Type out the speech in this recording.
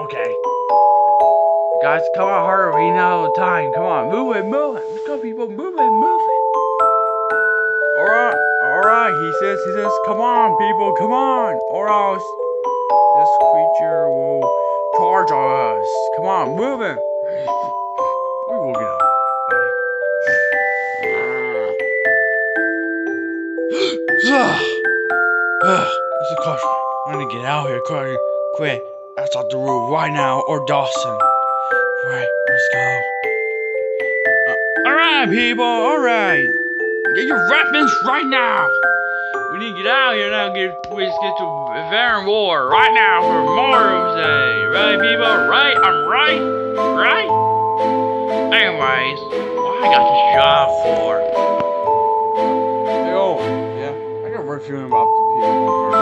Okay. Guys, come on, hurry. We know the time. Come on, move it, move it. Let's go, people. Move it, move it. Alright, he says, come on, people, come on. Or else this creature will charge us. Come on, move it. We will get out, buddy. This is caution. I'm gonna get out here, quick. Outside the roof right now, or Dawson. Right, let's go. Alright, people, alright. Get your weapons right now. We need to get out here now. Let's get to Varan War right now for Memorial Day. Right, people? Right? I'm right? Right? Anyways, what I got this job for? Yo, yeah, I got a feeling about the people.